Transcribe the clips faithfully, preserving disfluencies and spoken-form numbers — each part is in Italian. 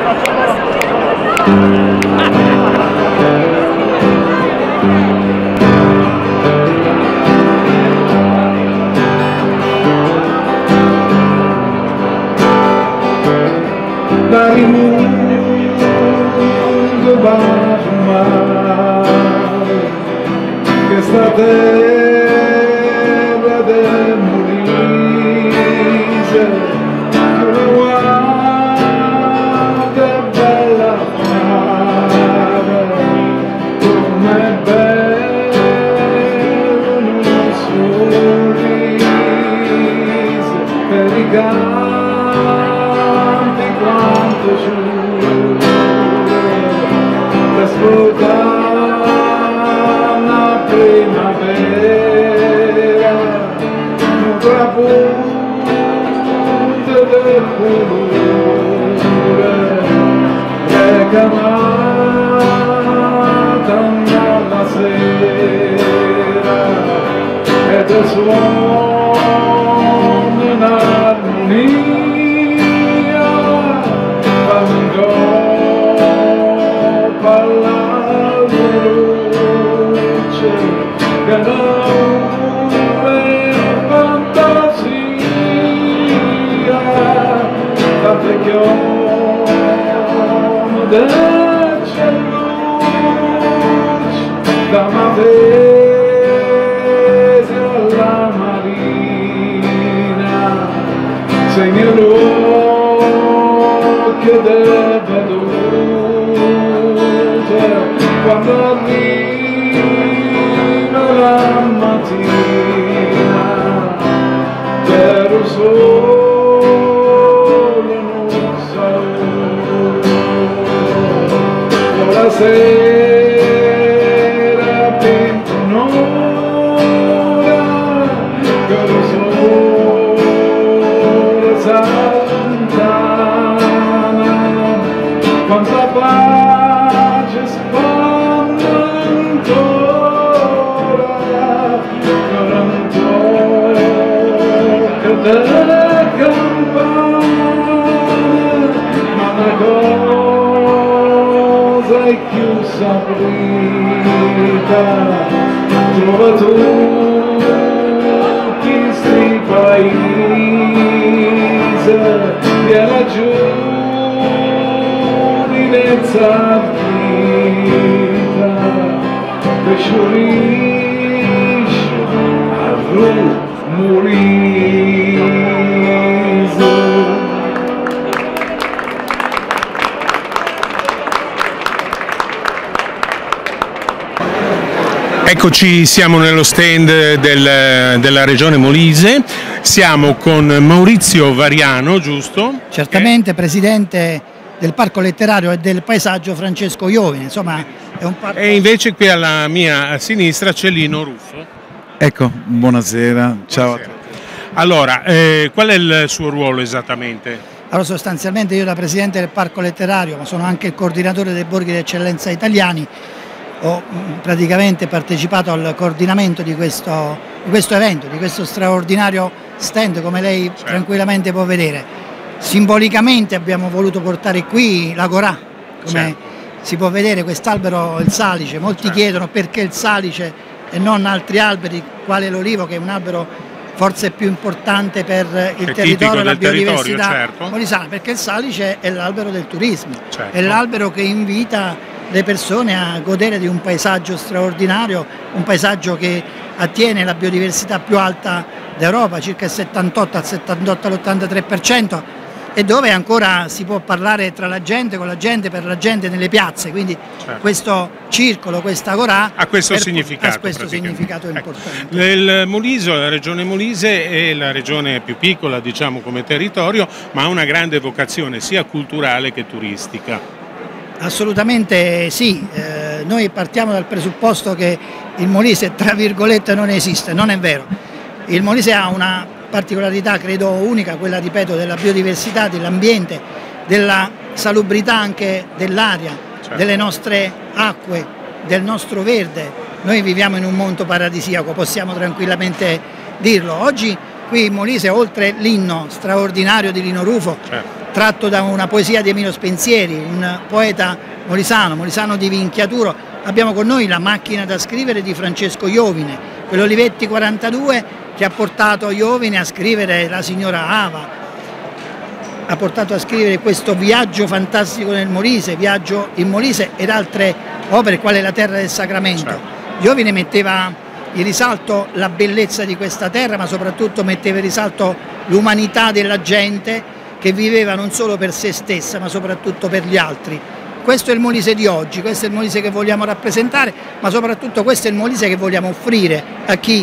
Dal mondo bacio mare che sta terra del Molise che la guarda è bella mare come è bello un sorriso per i canti quanto giuro l'ascoltare la primavera un trapunto del colore recamata dalla sera ed il suono in armonia luce che non è fantasia da vecchione del celluce da Mavese alla Marina segni l'occhio del vedute quando arriva la mattina per un sole non saluto la sera pinto un'ora che lo sole s'allontana quanta pace spanda ancora che delle campane ma una cosa è più saprita trova tutti sti paesi e laggiù di nezzavita che sciorisce a rumoriso. Eccoci, siamo nello stand del, della Regione Molise, siamo con Maurizio Variano, giusto? Certamente, presidente del Parco Letterario e del Paesaggio Francesco Iovine, insomma è un parco... E invece qui alla mia sinistra c'è Lino Ruffo. Ecco, buonasera, ciao buonasera. A tutti. Allora, eh, qual è il suo ruolo esattamente? Allora, sostanzialmente io da presidente del Parco Letterario, ma sono anche il coordinatore dei borghi d'eccellenza italiani, ho praticamente partecipato al coordinamento di questo, di questo evento, di questo straordinario stand, come lei certo. tranquillamente può vedere. Simbolicamente abbiamo voluto portare qui l'Agorà, come certo. si può vedere quest'albero, il salice, molti certo. chiedono perché il salice e non altri alberi, quale l'olivo, che è un albero forse più importante per il è territorio e la biodiversità certo. molisana, perché il salice è l'albero del turismo, certo. è l'albero che invita le persone a godere di un paesaggio straordinario, un paesaggio che attiene la biodiversità più alta d'Europa, circa il settantotto al settantotto all'ottantatré per cento, e dove ancora si può parlare tra la gente, con la gente, per la gente nelle piazze, quindi certo. questo circolo, questa agorà ha questo per, significato, ha questo significato importante. Ecco. Il Molise, la regione Molise è la regione più piccola, diciamo, come territorio, ma ha una grande vocazione sia culturale che turistica. Assolutamente sì, eh, noi partiamo dal presupposto che il Molise tra virgolette non esiste, non è vero. Il Molise ha una particolarità credo unica, quella ripeto della biodiversità, dell'ambiente, della salubrità anche dell'aria, certo. delle nostre acque, del nostro verde. Noi viviamo in un mondo paradisiaco, possiamo tranquillamente dirlo. Oggi qui in Molise, oltre l'inno straordinario di Lino Ruffo, certo. tratto da una poesia di Emilio Spensieri, un poeta molisano, molisano di Vinchiaturo. Abbiamo con noi La macchina da scrivere di Francesco Iovine, quell'Olivetti quarantadue che ha portato Iovine a scrivere La signora Ava, ha portato a scrivere questo Viaggio fantastico nel Molise, Viaggio in Molise ed altre opere quale La terra del Sacramento. Certo. Iovine metteva in risalto la bellezza di questa terra, ma soprattutto metteva in risalto l'umanità della gente che viveva non solo per se stessa ma soprattutto per gli altri. Questo è il Molise di oggi, questo è il Molise che vogliamo rappresentare, ma soprattutto questo è il Molise che vogliamo offrire a chi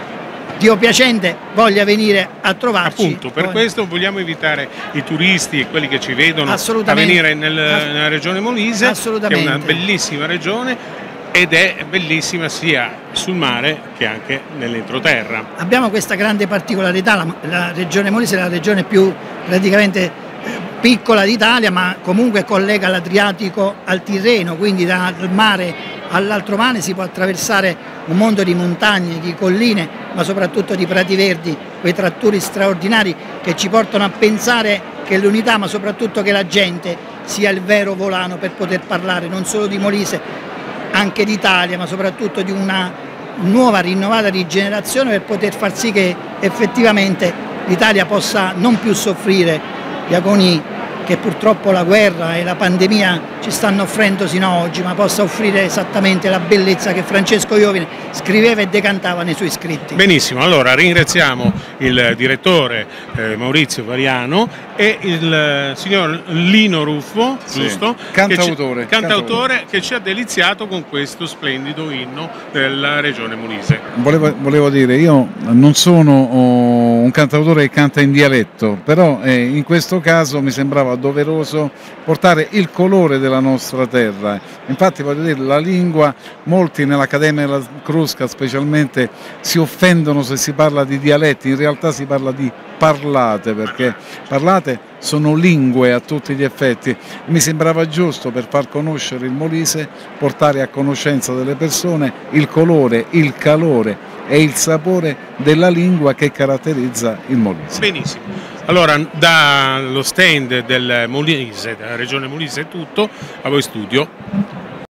Dio piacente voglia venire a trovarci. Appunto, per questo vogliamo invitare i turisti e quelli che ci vedono a venire nel, nella regione Molise, che è una bellissima regione ed è bellissima sia sul mare che anche nell'entroterra. Abbiamo questa grande particolarità, la, la regione Molise è la regione più praticamente piccola d'Italia, ma comunque collega l'Adriatico al Tirreno, quindi dal mare all'altro mare si può attraversare un mondo di montagne, di colline, ma soprattutto di prati verdi, quei trattori straordinari che ci portano a pensare che l'unità, ma soprattutto che la gente sia il vero volano per poter parlare non solo di Molise, anche d'Italia, ma soprattutto di una nuova, rinnovata rigenerazione per poter far sì che effettivamente l'Italia possa non più soffrire gli agoni che purtroppo la guerra e la pandemia ci stanno offrendo sino a oggi, ma possa offrire esattamente la bellezza che Francesco Iovine scriveva e decantava nei suoi scritti. Benissimo, allora ringraziamo il direttore eh, Maurizio Variano e il eh, signor Lino Ruffo, sì, giusto? Cantautore, che ci, cantautore che ci ha deliziato con questo splendido inno della regione Molise. Volevo, volevo dire, io non sono oh, un cantautore che canta in dialetto, però eh, in questo caso mi sembrava doveroso portare il colore della nostra terra. Infatti voglio dire, la lingua, molti nell'Accademia della Crusca specialmente si offendono se si parla di dialetti, in realtà si parla di parlate, perché parlate sono lingue a tutti gli effetti. Mi sembrava giusto, per far conoscere il Molise, portare a conoscenza delle persone il colore, il calore e il sapore della lingua che caratterizza il Molise. Benissimo. Allora, dallo stand del Molise, della regione Molise è tutto, a voi studio.